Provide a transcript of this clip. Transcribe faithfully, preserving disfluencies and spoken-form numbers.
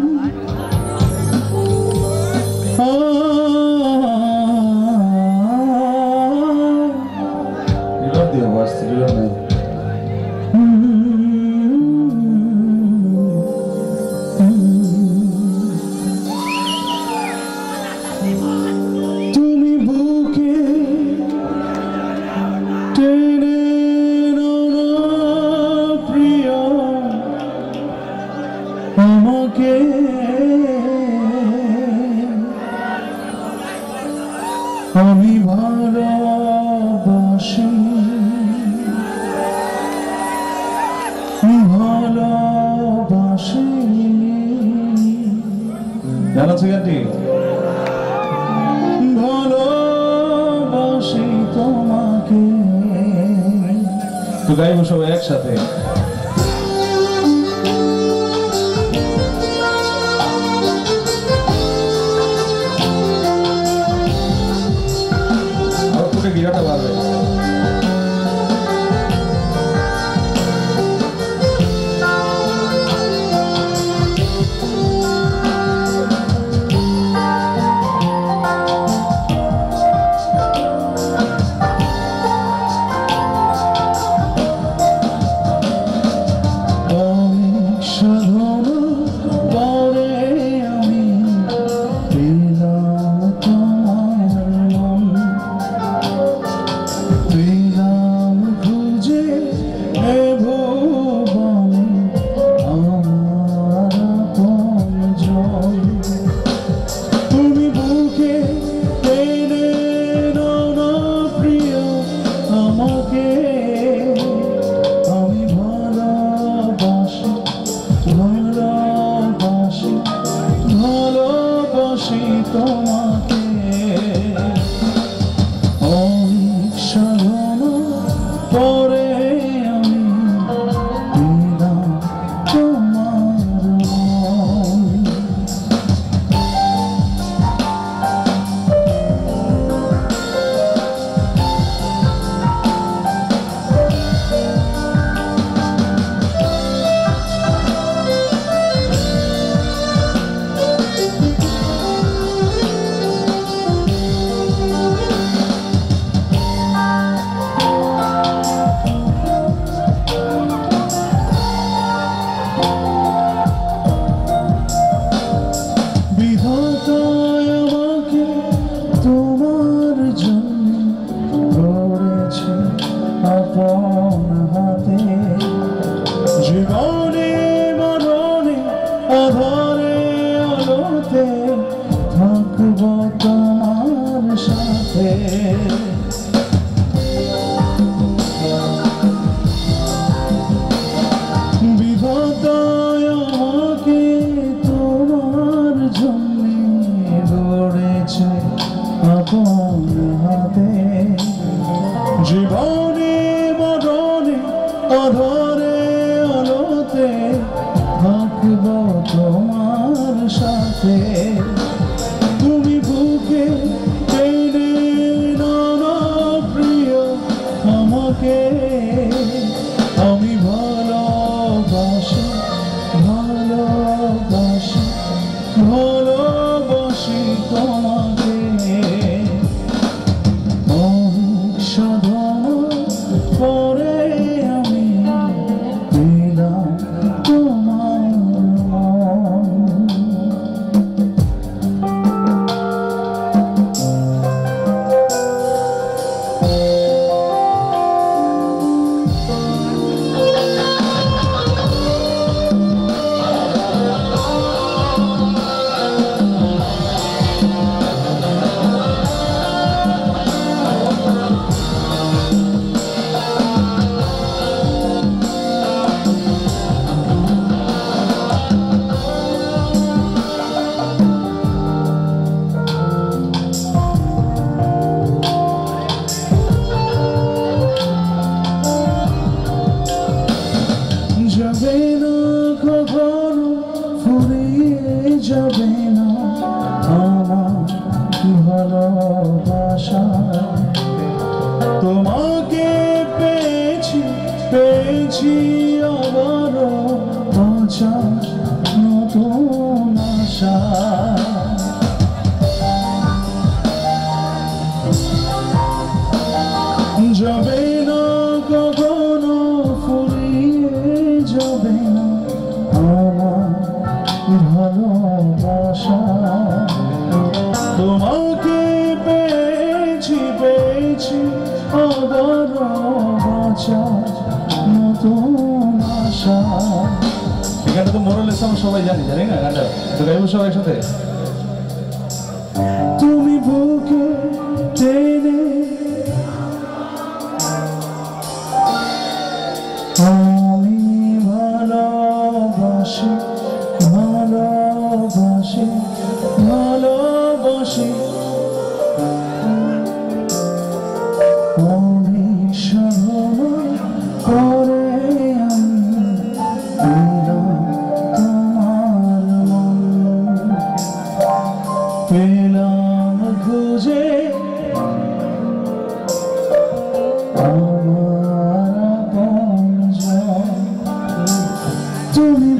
আমি ভালোবাসি ভালোবাসি জানো আছে গানটি ভালোবাসি তোমাকে তো গাইবো সবাই একসাথে गिराटा बाजে তোমাকে অনেক সাধনা পরে আমি দিলাম তোমার জীবনে মরণে আধারে আলোতে থাকব তোমার সাথে বিধাতায় আমাকে তোমার জন্যে গড়েছে আপন হাতে জীবনে মরণে আধারে আলোতে থাকব তোমার সাথে তুমি বুকে টেনে নাও প্রিয় আমাকে আমি ভালোবাসি ভালোবাসি ভালোবাসি তোমাকে অনেক সাধনা পরে আমি দিলাম তোমার যাবে না কখনো ফুরিয়ে যাবে না আমার ভালোবাসা তোমাকে পেয়েছি পেয়েছি আবারও বাঁচা নতুন তো মোরাল ইসলাম সবাই জানি জানি না গানটা তো গাইবো সবাই একসাথে তুমি বুকে টেনে আমি ভালোবাসি ভালোবাসি ভালোবাসি অনেক সাধনা করে আমি তোমার মন পেলাম খুঁজে আমার আপনজন তুমি